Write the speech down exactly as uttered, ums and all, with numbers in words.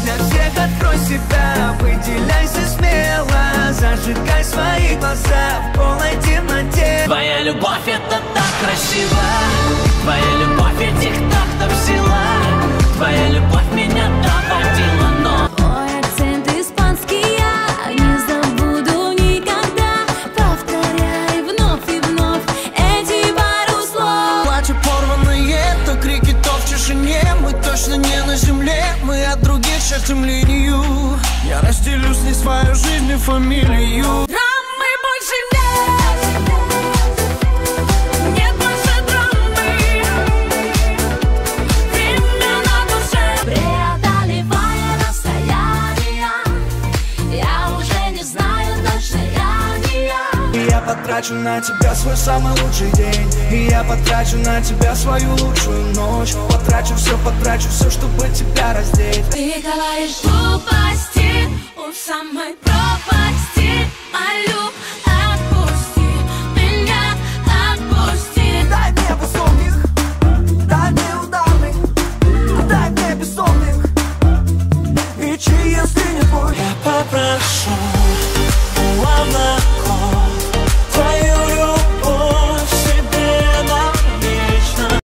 для всех открой себя, выделяйся смело, зажигай свои глаза в полной темноте. Твоя любовь это так красиво, твоя любовь этих тактов сила, твоя любовь меня доводила, но твой акцент испанский я не забуду никогда. Повторяй вновь и вновь эти пару слов. Плачу порванные, то крики, то в тишине. Мы точно не на земле, мы от других чертим линию. Я разделю с ней свою жизнь и фамилию. Драмы больше нет, нет больше драмы. Время на душе, преодолевая расстояние. Я уже не знаю точно, я не я. И я потрачу на тебя свой самый лучший день, и я потрачу на тебя свою лучшую ночь. Потрачу все, потрачу все, чтобы тебя раздеть. Ты